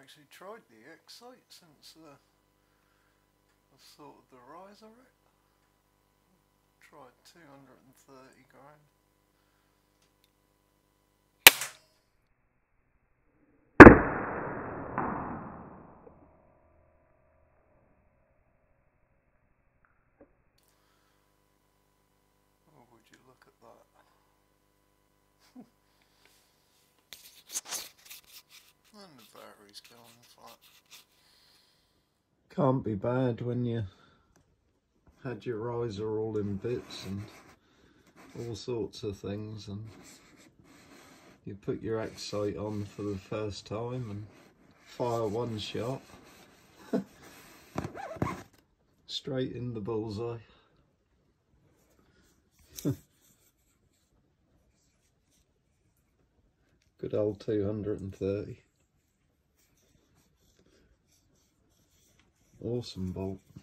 actually tried the X-Sight since I sorted the riser out. Tried 230 grand. Oh, would you look at that? And the battery's going flat. Can't be bad when you had your riser all in bits and all sorts of things, and you put your X-Sight on for the first time and fire one shot straight in the bullseye. Good old 230. Awesome bolt.